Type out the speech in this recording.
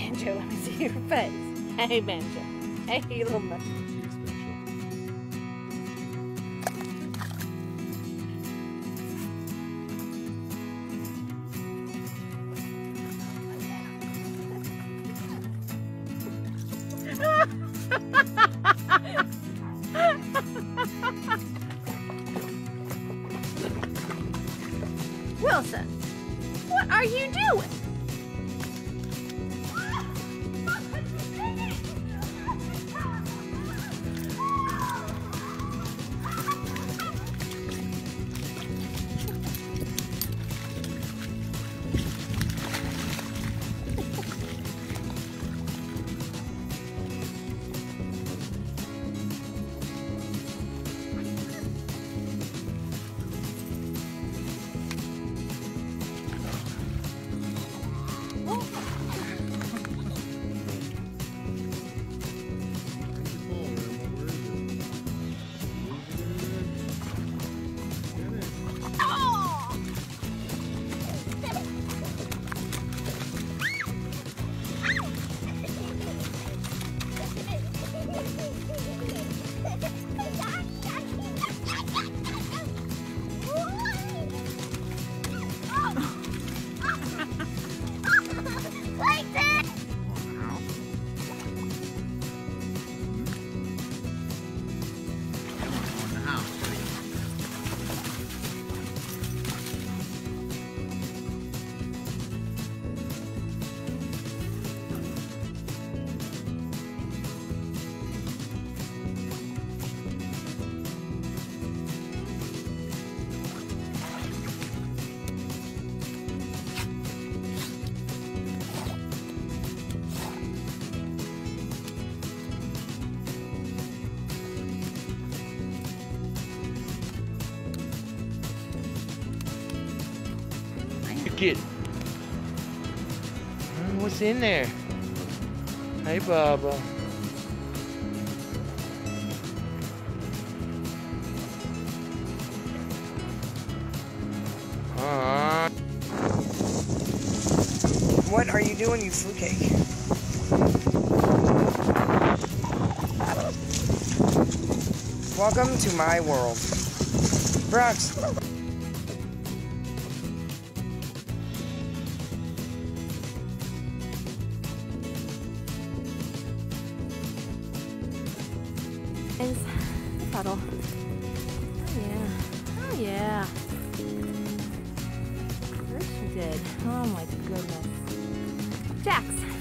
Banjo, let me see your face. Hey, Banjo. Hey, little mutt. Wilson, what are you doing? Get. What's in there? Hey, Bubba. What are you doing, you fruitcake? Welcome to my world. Brooks. Is the puddle. Oh yeah. Oh yeah. Sure she did. Oh my goodness. Jax.